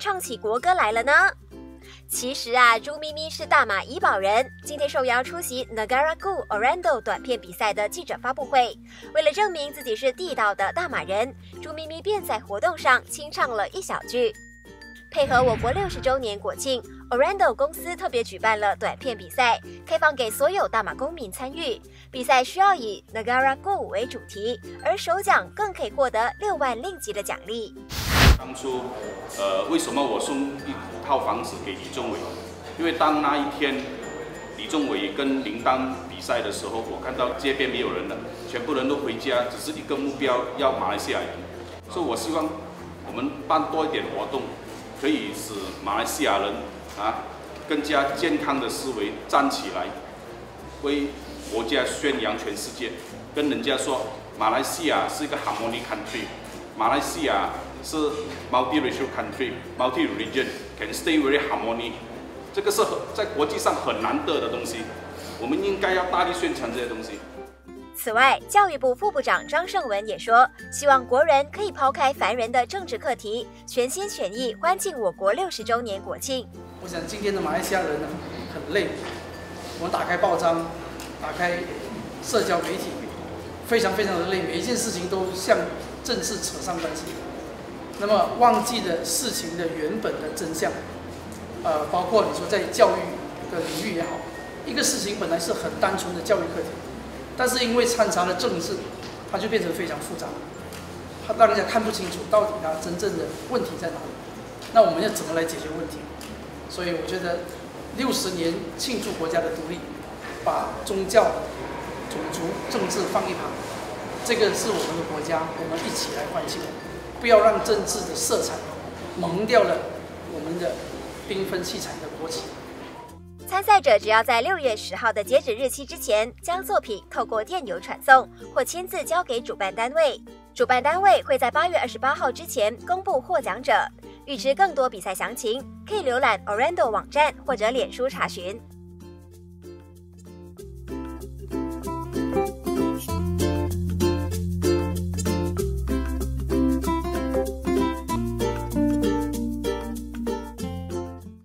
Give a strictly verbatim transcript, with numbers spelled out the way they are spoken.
唱起国歌来了呢？其实啊，朱咪咪是大马怡保人，今天受邀出席 Negara Gu Orando 短片比赛的记者发布会。为了证明自己是地道的大马人，朱咪咪便在活动上清唱了一小句。配合我国六十周年国庆 ，Orando 公司特别举办了短片比赛，开放给所有大马公民参与。比赛需要以 Negara Gu 为主题，而首奖更可以获得六万令吉的奖励。 当初，呃，为什么我送一套房子给李宗伟？因为当那一天李宗伟跟林丹比赛的时候，我看到街边没有人了，全部人都回家，只是一个目标，要马来西亚赢。所以我希望我们办多一点活动，可以使马来西亚人啊更加健康的思维站起来，为国家宣扬全世界，跟人家说马来西亚是一个 harmony country， 马来西亚是 multi-racial country，multi-religion can stay very harmony， 这个是在国际上很难得的东西，我们应该要大力宣传这些东西。 此外，教育部副部长张胜文也说，希望国人可以抛开烦人的政治课题，全心全意欢庆我国六十周年国庆。 我想今天的马来西亚人呢很累，我们打开报章，打开社交媒体，非常非常的累，每一件事情都向政治扯上关系。那么忘记了事情的原本的真相，呃，包括你说在教育的领域也好，一个事情本来是很单纯的教育课题，但是因为掺杂了政治，它就变成非常复杂，它让人家看不清楚到底它真正的问题在哪里。那我们要怎么来解决问题？所以我觉得六十年庆祝国家的独立，把宗教、种族、政治放一旁，这个是我们的国家，我们一起来欢庆。不要让政治的色彩蒙掉了我们的缤纷气彩的国旗。 参赛者只要在六月十号的截止日期之前，将作品透过电邮传送或签字交给主办单位。主办单位会在八月二十八号之前公布获奖者。预知更多比赛详情，可以浏览 Orando 网站或者脸书查询。